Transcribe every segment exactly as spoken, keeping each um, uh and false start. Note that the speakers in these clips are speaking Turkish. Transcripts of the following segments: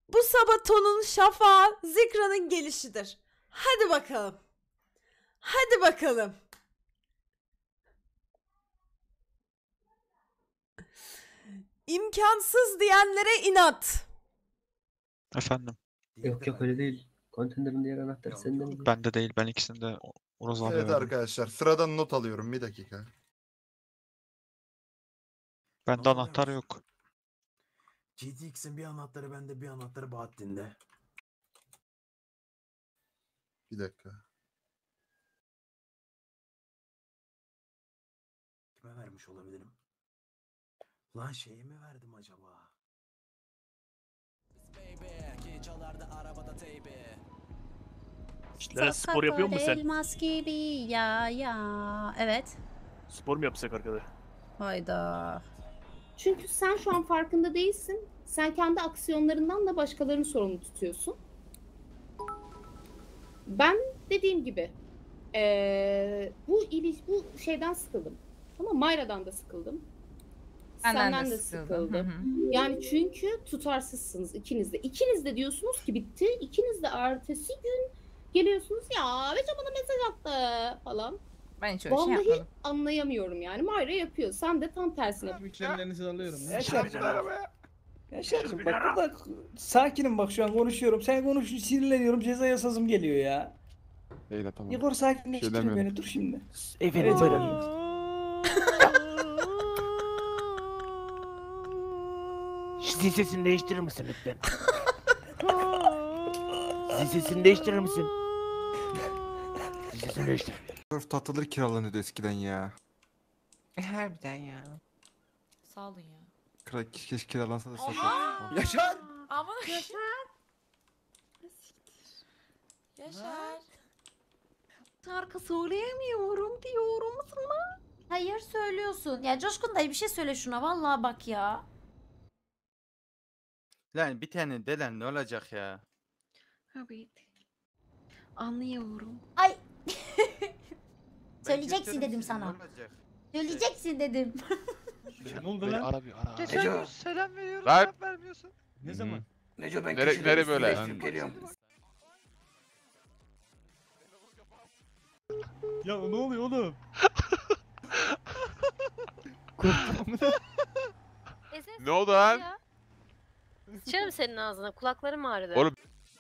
Bu Sabaton'un şafağı Zikra'nın gelişidir. Hadi bakalım. Hadi bakalım. İmkansız diyenlere inat. Efendim. Yok yok öyle değil. Konteynerin diğer anahtarı sende mi? Bende değil. Ben ikisini de Uraz abiye Evet verdim. arkadaşlar sıradan not alıyorum bir dakika. Bende anahtar yok. G T X'in bir anahtarı bende, bir anahtarı Bahattin'de. Bir dakika. Kime vermiş olabilirim? Lan şeye mi verdim acaba? İşte spor yapıyor musun sen? Elmas gibi ya ya. Evet. Spor mu yapsak arkada? Hayda. Çünkü sen şu an farkında değilsin. Sen kendi aksiyonlarından da başkalarını sorumlu tutuyorsun. Ben dediğim gibi ee, bu iliş bu şeyden sıkıldım. Ama Mayra'dan da sıkıldım. Benden Senden de de sıkıldım. sıkıldım. Hı hı. Yani çünkü tutarsızsınız ikiniz de. İkiniz de diyorsunuz ki bitti. İkiniz de ertesi gün geliyorsunuz ya Beço bana mesaj attı falan. Ben hiç öyle şey Vallahi yapmadım. anlayamıyorum yani. Mayra yapıyor. Sen de tam tersine. Mükemmelinizi alıyorum. Yaşar. Yaşar'cığım bak burada sakinim bak şu an konuşuyorum. Sen konuşunca sinirleniyorum ceza yasasım geliyor ya. Değil de tamam. Igor sakinleştir Şey beni dur şimdi. Efendim Evet, buyurun. Zil sesini değiştirir misin lütfen? Zil sesini değiştirir misin? Zil sesini değiştir. Tatlıları kiralanıyordu eskiden ya. Harbiden ya. Sağ olun ya. Kira, keşke kiralansa da satsak. Yaşar! Aman Yaşar. Yaşar. Şarkı söyleyemiyorum diyorum sana. Hayır söylüyorsun. Ya Coşkun dayı bir şey söyle şuna vallahi bak ya. Lan bir tane delen ne olacak ya? Evet. Anlıyorum. Ay. Ben Söyleyeceksin gösteririm dedim size, ne sana. olacak? Söyleyeceksin dedim. Ne oldu Beni lan? ara bir ara. ara. Neco. Selam veriyorum. Lan! Cevap vermiyorsun. Ne zaman? Neco ben Nere- köşede nere üstünü böyle? değiştirip geliyorum. Ya ne oluyor oğlum? Ne oldu lan? Sıçarım senin ağzına. Kulaklarım ağrıdı. Oğlum.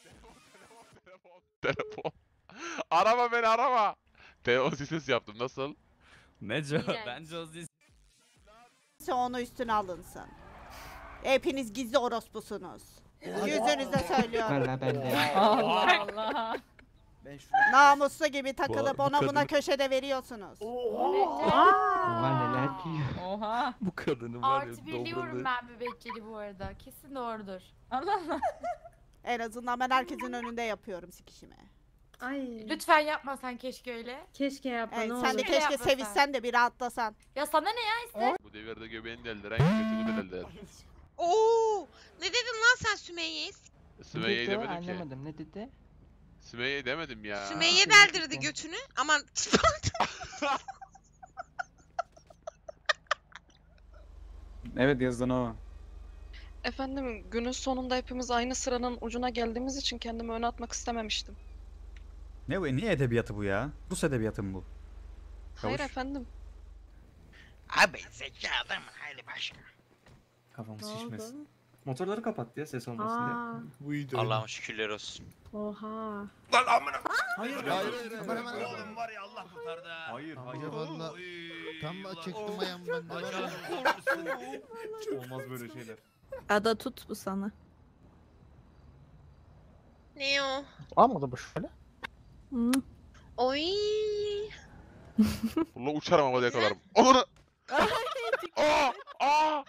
Telefon. Arama beni arama. Telefon ses yaptım nasıl? Neco, bence o Onu üstüne alınsın. Hepiniz gizli orospusunuz. Yüzünüze söylüyorum. Valla ben de. Allah Allah. Ben şunu... Namuslu gibi takılıp ona buna köşede veriyorsunuz. Valla neler diyor. Oha. Bu kadını var ya Artı biliyorum ben mübecceli bu arada. Kesin doğrudur. Allah Allah. En azından ben herkesin önünde yapıyorum sikişimi. Ay. Lütfen yapmasan keşke öyle. Keşke yapma Evet, ne sen olur. de Öyle keşke yapma sen. sevişsen de bir rahatlasan. Ya sana ne ya iste? Bu devirde göbeğini deldiren kötü deldiler. Oo! Ne dedin lan sen Sümeyye'ye? Sümeyye'yi demedim ki. Anlamadım ne dedi? Sümeyye demedim ya. Sümeyye deldirdi götünü. Aman Evet yazdan o. Efendim günün sonunda hepimiz aynı sıranın ucuna geldiğimiz için kendimi öne atmak istememiştim. Ne bu? Niye edebiyatı bu ya? Rus edebiyatı mı bu? Hayır Çavuş. efendim. Abi zeki adam hali başka. Kafam şişmesin. Motorları kapat ya ses olmasın diye. Buydu. Allah'ım şükürler olsun. Oha. Lan amına. Hayır Hayır, hayır, Hemen hemen, hemen. Oğlum var ya Allah kurtardı. ha. Hayır hayır. Valla tam da çektim ayağım ben de. Allah korusun. Olmaz böyle şeyler. Ada tut bu sana. Ne o? Almadı bu şöyle. Hı. Oy. Bununla uçarım havada yakalarım. Onu. Aa! Aa!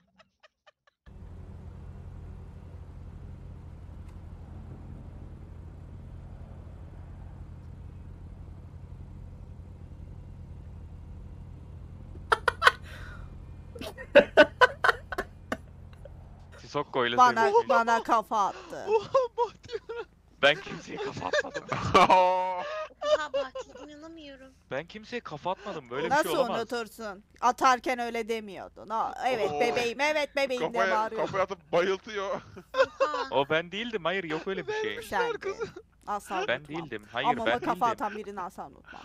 Sokko ile Bana bana kafa attı. Ben kimseye kafa atmadım. Ha Bahattin inanamıyorum. unutamıyorum. Ben kimseye kafa atmadım. Böyle bir Nasıl şey olamaz. unutursun? Atarken öyle demiyordun. Ha, evet Oo. bebeğim, evet bebeğim diye Kafaya, bağırıyordun. kafaya atıp bayıltıyor. O ben değildim. Hayır yok öyle bir şey. Sendin. Asla Ben unutmam. değildim. Hayır Ama ben kafa değildim. atan birini asla unutmam.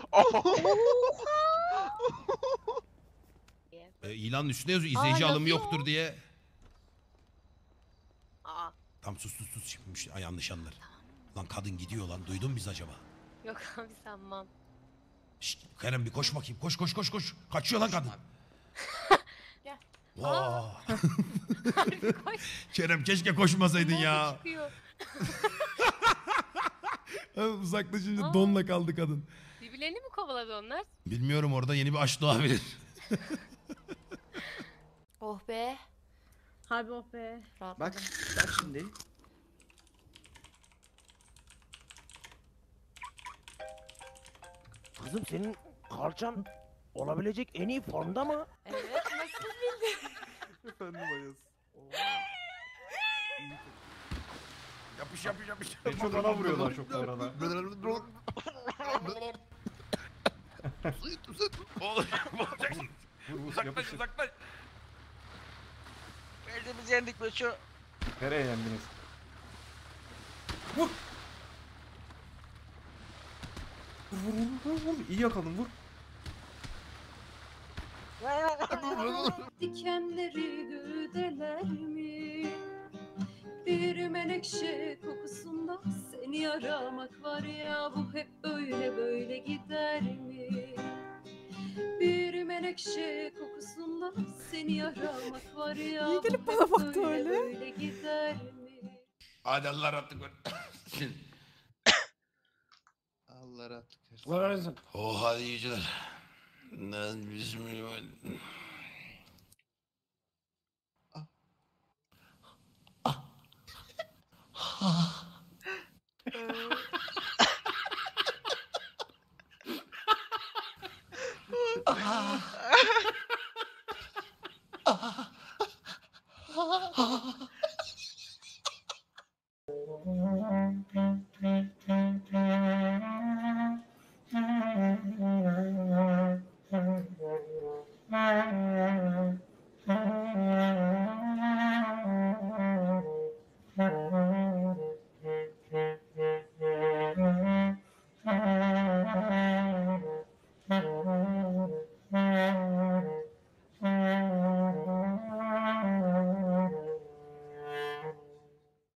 E, ilanın üstüne yazıyor izleyici Aa, alımı yazıyor. yoktur diye. Aa, Tam sus sus sus şimdi ay, yanlış anlar. Lan kadın gidiyor lan duydun mu biz acaba? yok abi sanmam. Şşt Kerem bir koş bakayım koş koş koş koş. Kaçıyor lan kadın. Gel. Vaa. Harbi koş. Kerem keşke koşmasaydın Nerede ya. çıkıyor? Uzaklaşınca Aa. donla kaldı kadın. Birbirlerini mi kovaladı onlar? Bilmiyorum orada yeni bir aşk doğabilir. Oh be. Harbi oh be. Rahatladım. Bak şimdi. Kızım senin kalçan olabilecek en iyi formda mı? Evet nasıl bildin? Efendim Ayaz. Yapış yapış yapış. En çok ana vuruyorlar çok bu arada. Uzaklaş uzaklaş. Geldiğimiz yendik be şu. Nereye yendiniz? Vur vur vur vur. İyi yakaladın vur. Dikenleri güdeler mi? Bir menekşe kokusunda seni aramak var ya, bu hep böyle böyle gider mi? Bir menekşe kokusunda seni aramak var ya, İyi gelip bu bana hep baktı böyle öyle. böyle gider mi? Hadi Allah rahatlık ver. Allah rahatlık versin. Oh hadi iyi geceler. Lan bismillah.